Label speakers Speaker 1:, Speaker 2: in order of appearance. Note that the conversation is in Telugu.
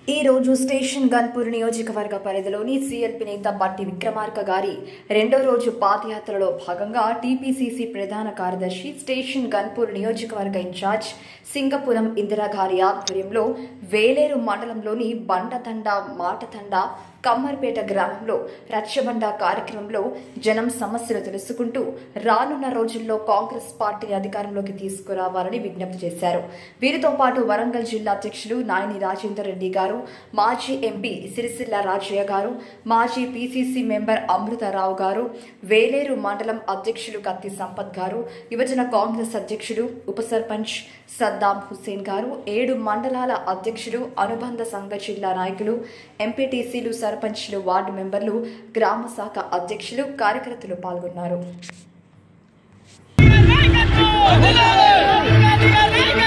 Speaker 1: ఈ రోజు స్టేషన్ గన్పూర్ నియోజకవర్గ పరిధిలోని సిఎల్పి నేత బట్టి విక్రమార్క గారి రెండో రోజు పాదయాత్రలో భాగంగా టీపీసీసీ ప్రధాన కార్యదర్శి స్టేషన్ గన్పూర్ నియోజకవర్గ ఇన్ఛార్జ్ సింగపురం ఇందిరా గారి ఆధ్వర్యంలో వేలేరు మండలంలోని బండతండ మాటతండ కమ్మర్పేట గ్రామంలో రచ్చబండ కార్యక్రమంలో జనం సమస్యలు తెలుసుకుంటూ రానున్న రోజుల్లో కాంగ్రెస్ పార్టీని అధికారంలోకి తీసుకురావాలని విజ్ఞప్తి చేశారు. వీరితో పాటు వరంగల్ జిల్లా అధ్యక్షులు నాయని రాజేందర్ రెడ్డి గారు, మాజీ ఎంపీ సిరిసిల్ల రాజయ్య గారు, మాజీ పీసీసీ మెంబర్ అమృతరావు గారు, వేలేరు మండలం అధ్యక్షులు కత్తి సంపత్ గారు, యువజన కాంగ్రెస్ అధ్యక్షుడు ఉప సర్పంచ్ సద్దాం హుస్సేన్ గారు, 7 మండలాల అధ్యక్షులు, అనుబంధ సంఘ జిల్లా నాయకులు, ఎంపీటీసీలు, సర్పంచ్లు, వార్డు మెంబర్లు, గ్రామ శాఖ అధ్యక్షులు, కార్యకర్తలు పాల్గొన్నారు.